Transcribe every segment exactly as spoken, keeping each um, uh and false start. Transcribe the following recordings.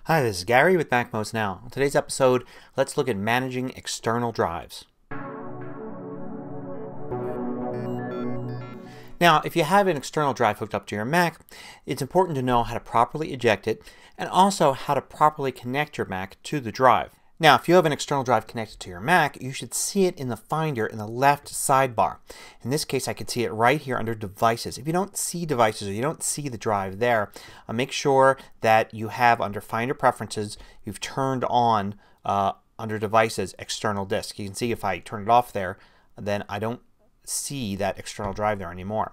Hi, this is Gary with MacMost Now. In today's episode, let's look at managing external drives. Now, if you have an external drive hooked up to your Mac, it's important to know how to properly eject it and also how to properly connect your Mac to the drive. Now, if you have an external drive connected to your Mac, you should see it in the Finder in the left sidebar. In this case, I can see it right here under Devices. If you don't see Devices or you don't see the drive there, uh, make sure that you have under Finder Preferences, you've turned on uh, under Devices External Disk. You can see if I turn it off there, then I don't see that external drive there anymore.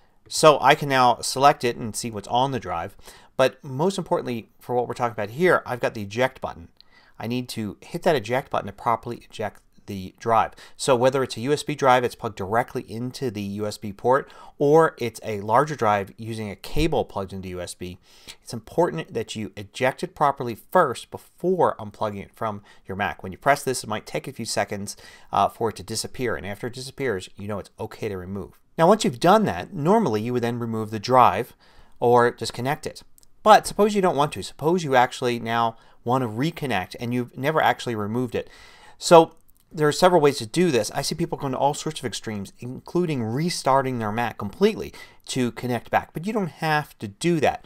So I can now select it and see what's on the drive. But most importantly for what we're talking about here, I've got the eject button. I need to hit that eject button to properly eject the drive. So whether it's a U S B drive that's plugged directly into the U S B port or it's a larger drive using a cable plugged into U S B, it's important that you eject it properly first before unplugging it from your Mac. When you press this, it might take a few seconds uh, for it to disappear, and after it disappears you know it's okay to remove. Now once you've done that, normally you would then remove the drive or disconnect it. But suppose you don't want to. Suppose you actually now want to reconnect and you've never actually removed it. So there are several ways to do this. I see people going to all sorts of extremes, including restarting their Mac completely to connect back. But you don't have to do that.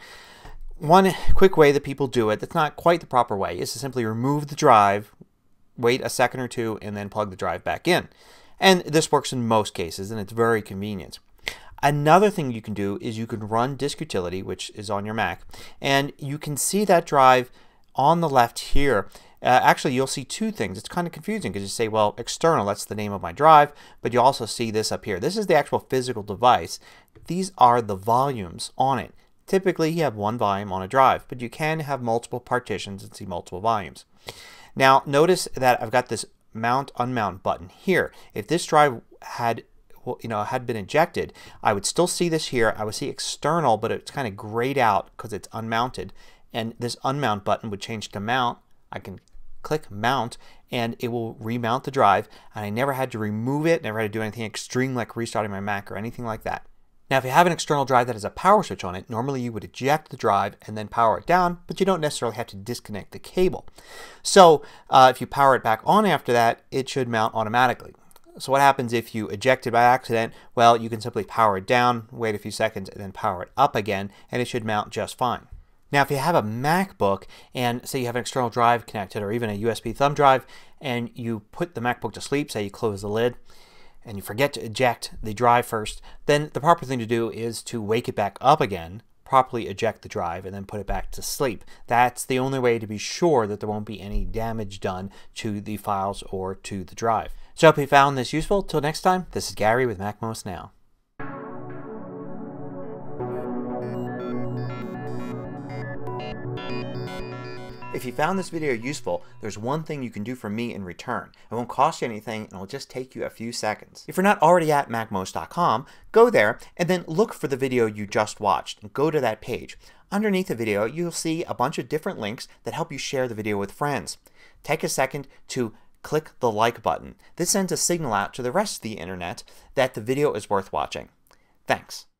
One quick way that people do it that's not quite the proper way is to simply remove the drive, wait a second or two, and then plug the drive back in. And this works in most cases and it's very convenient. Another thing you can do is you can run Disk Utility, which is on your Mac, and you can see that drive on the left here. Uh, actually you'll see two things. It's kind of confusing because you say, well, external, that's the name of my drive, but you also see this up here. This is the actual physical device. These are the volumes on it. Typically you have one volume on a drive, but you can have multiple partitions and see multiple volumes. Now notice that I've got this mount unmount button here. If this drive had you know, had been ejected, I would still see this here. I would see external, but it's kind of grayed out because it's unmounted. And this unmount button would change to mount. I can click mount and it will remount the drive. And I never had to remove it, never had to do anything extreme like restarting my Mac or anything like that. Now if you have an external drive that has a power switch on it, normally you would eject the drive and then power it down, but you don't necessarily have to disconnect the cable. So uh, if you power it back on after that, it should mount automatically. So what happens if you eject it by accident? Well, you can simply power it down, wait a few seconds, and then power it up again, and it should mount just fine. Now if you have a MacBook and say you have an external drive connected or even a U S B thumb drive and you put the MacBook to sleep, say you close the lid and you forget to eject the drive first, then the proper thing to do is to wake it back up again, properly eject the drive, and then put it back to sleep. That's the only way to be sure that there won't be any damage done to the files or to the drive. So I hope you found this useful. Till next time, this is Gary with MacMost Now. If you found this video useful, there's one thing you can do for me in return. It won't cost you anything and it will just take you a few seconds. If you're not already at Mac Most dot com, go there and then look for the video you just watched and go to that page. Underneath the video you'll see a bunch of different links that help you share the video with friends. Take a second to click the like button. This sends a signal out to the rest of the internet that the video is worth watching. Thanks.